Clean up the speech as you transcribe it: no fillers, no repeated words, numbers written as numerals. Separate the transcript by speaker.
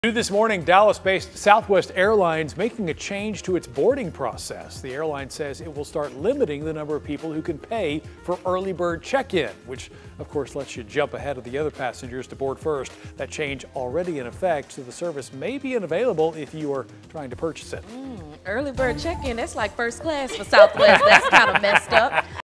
Speaker 1: New this morning, Dallas-based Southwest Airlines making a change to its boarding process. The airline says it will start limiting the number of people who can pay for early bird check-in, which of course lets you jump ahead of the other passengers to board first. That change already in effect, so the service may be unavailable if you are trying to purchase it.
Speaker 2: Early bird check-in, that's like first class for Southwest. That's kind of messed up.